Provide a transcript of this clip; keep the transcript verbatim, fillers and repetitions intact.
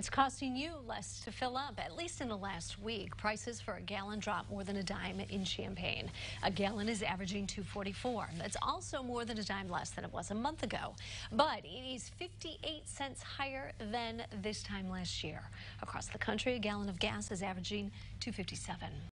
It's costing you less to fill up, at least in the last week. Prices for a gallon dropped more than a dime in Champaign. A gallon is averaging two forty-four. That's also more than a dime less than it was a month ago. But it is fifty-eight cents higher than this time last year. Across the country, a gallon of gas is averaging two fifty-seven.